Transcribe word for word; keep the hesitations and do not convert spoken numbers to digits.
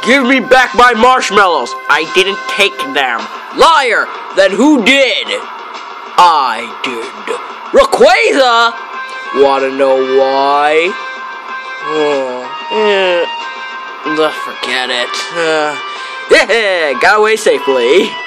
Give me back my marshmallows. I didn't take them. Liar! Then who did? I did. Rayquaza? Wanna know why? Oh, eh, forget it. Uh, yeah, got away safely.